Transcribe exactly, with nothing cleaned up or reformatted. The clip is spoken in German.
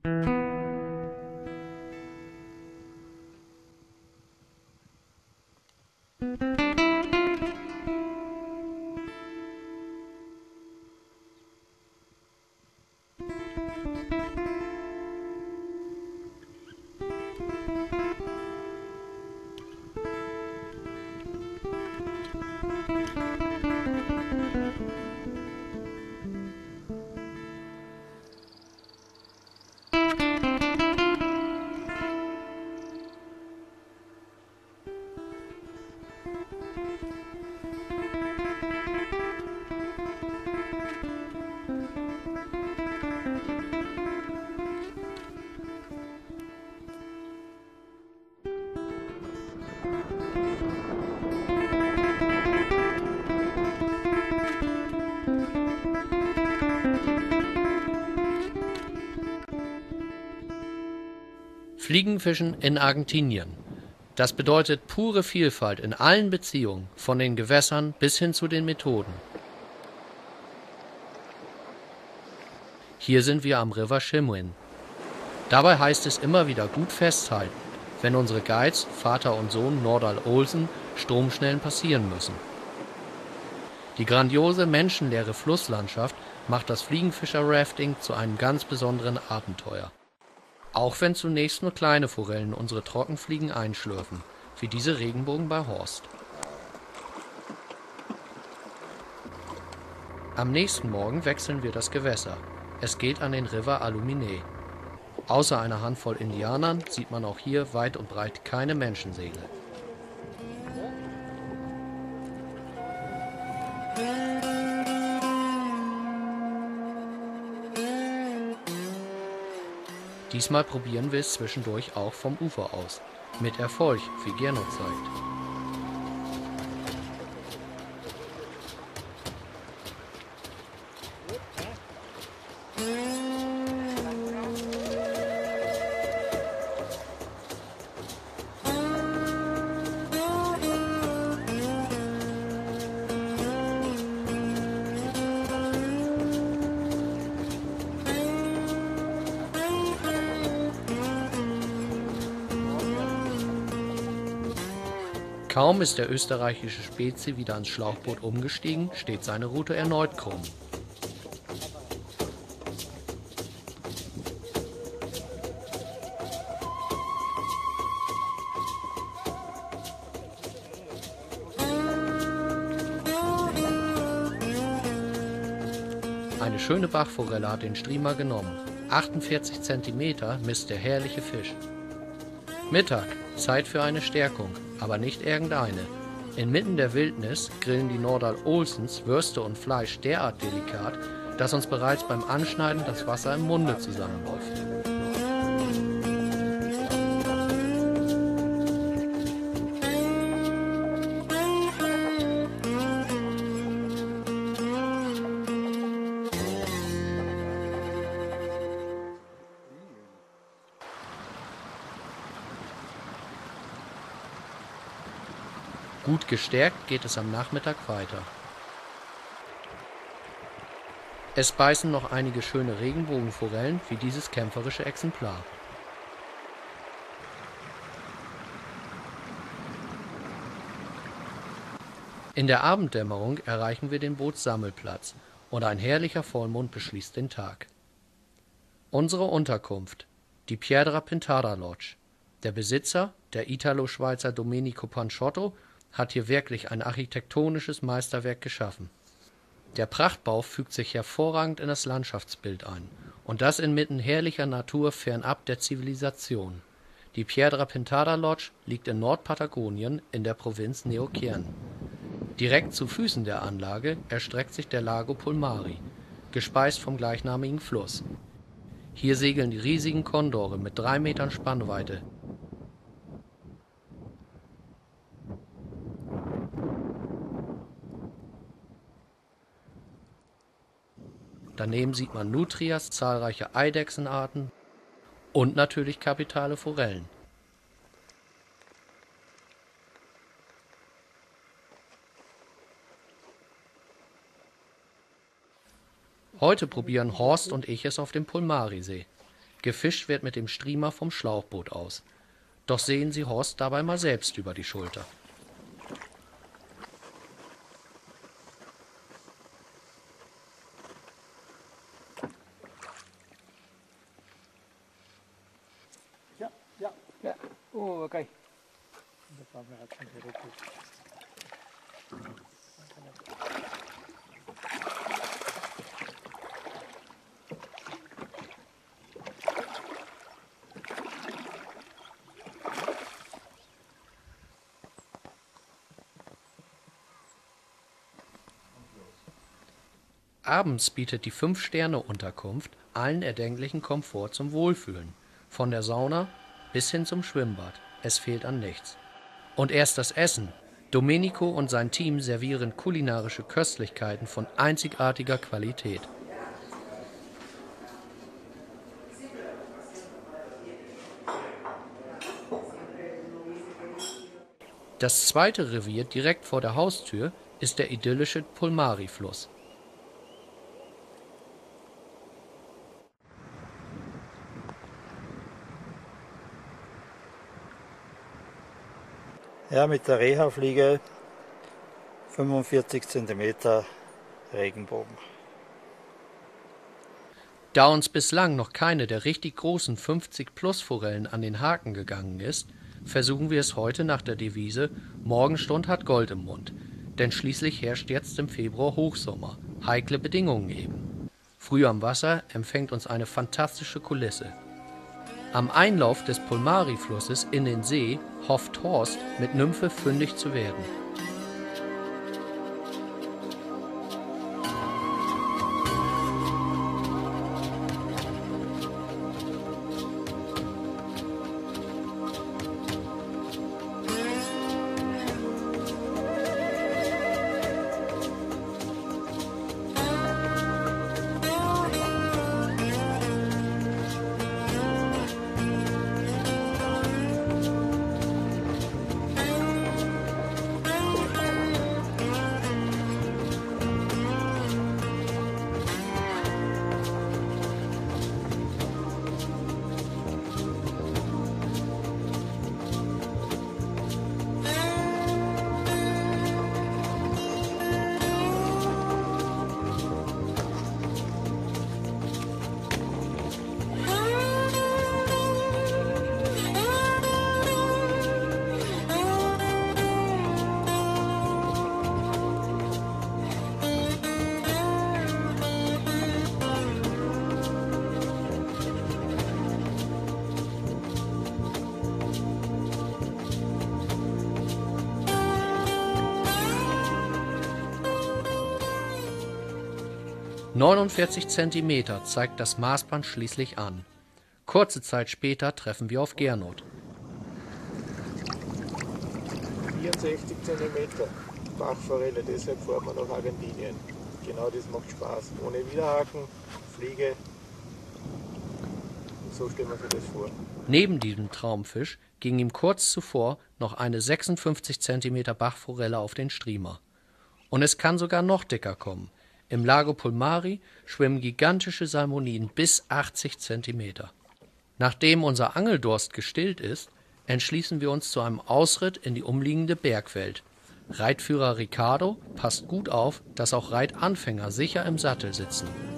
Fliegenfischen in Argentinien. Das bedeutet pure Vielfalt in allen Beziehungen, von den Gewässern bis hin zu den Methoden. Hier sind wir am River Chimwin. Dabei heißt es immer wieder gut festhalten, wenn unsere Guides, Vater und Sohn Nordal Olsen, Stromschnellen passieren müssen. Die grandiose, menschenleere Flusslandschaft macht das Fliegenfischer-Rafting zu einem ganz besonderen Abenteuer. Auch wenn zunächst nur kleine Forellen unsere Trockenfliegen einschlürfen, wie diese Regenbogen bei Horst. Am nächsten Morgen wechseln wir das Gewässer. Es geht an den River Aluminé. Außer einer Handvoll Indianern sieht man auch hier weit und breit keine Menschenseele. Diesmal probieren wir es zwischendurch auch vom Ufer aus. Mit Erfolg, wie Gernot zeigt. Kaum ist der österreichische Spezi wieder ans Schlauchboot umgestiegen, steht seine Route erneut krumm. Eine schöne Bachforelle hat den Striemer genommen. achtundvierzig Zentimeter misst der herrliche Fisch. Mittag, Zeit für eine Stärkung, aber nicht irgendeine. Inmitten der Wildnis grillen die Nordal Olsens Würste und Fleisch derart delikat, dass uns bereits beim Anschneiden das Wasser im Munde zusammenläuft. Gut gestärkt geht es am Nachmittag weiter. Es beißen noch einige schöne Regenbogenforellen wie dieses kämpferische Exemplar. In der Abenddämmerung erreichen wir den Bootssammelplatz und ein herrlicher Vollmond beschließt den Tag. Unsere Unterkunft, die Piedra Pintada Lodge. Der Besitzer, der Italo-Schweizer Domenico Panciotto, hat hier wirklich ein architektonisches Meisterwerk geschaffen. Der Prachtbau fügt sich hervorragend in das Landschaftsbild ein, und das inmitten herrlicher Natur fernab der Zivilisation. Die Piedra Pintada Lodge liegt in Nordpatagonien in der Provinz Neuquén. Direkt zu Füßen der Anlage erstreckt sich der Lago Pulmari, gespeist vom gleichnamigen Fluss. Hier segeln die riesigen Kondore mit drei Metern Spannweite. Daneben sieht man Nutrias, zahlreiche Eidechsenarten und natürlich kapitale Forellen. Heute probieren Horst und ich es auf dem Pulmarisee. Gefischt wird mit dem Streamer vom Schlauchboot aus. Doch sehen Sie Horst dabei mal selbst über die Schulter. Ja, ja, ja. Oh, okay. Das war mir halt schon richtig. Abends bietet die Fünf-Sterne-Unterkunft allen erdenklichen Komfort zum Wohlfühlen. Von der Sauna bis hin zum Schwimmbad. Es fehlt an nichts. Und erst das Essen. Domenico und sein Team servieren kulinarische Köstlichkeiten von einzigartiger Qualität. Das zweite Revier direkt vor der Haustür ist der idyllische Polmari-Fluss. Ja, mit der Reha-Fliege fünfundvierzig Zentimeter Regenbogen. Da uns bislang noch keine der richtig großen fünfzig Plus Forellen an den Haken gegangen ist, versuchen wir es heute nach der Devise Morgenstund hat Gold im Mund. Denn schließlich herrscht jetzt im Februar Hochsommer, heikle Bedingungen eben. Früh am Wasser empfängt uns eine fantastische Kulisse. Am Einlauf des Polmari-Flusses in den See hofft Horst, mit Nymphe fündig zu werden. neunundvierzig Zentimeter zeigt das Maßband schließlich an. Kurze Zeit später treffen wir auf Gernot. vierundsechzig Zentimeter Bachforelle, deshalb fahren wir nach Argentinien. Genau das macht Spaß. Ohne Widerhaken, Fliege. Und so stellen wir sich das vor. Neben diesem Traumfisch ging ihm kurz zuvor noch eine sechsundfünfzig Zentimeter Bachforelle auf den Streamer. Und es kann sogar noch dicker kommen. Im Lago Polmari schwimmen gigantische Salmoniden bis achtzig Zentimeter. Nachdem unser Angeldurst gestillt ist, entschließen wir uns zu einem Ausritt in die umliegende Bergwelt. Reitführer Ricardo passt gut auf, dass auch Reitanfänger sicher im Sattel sitzen.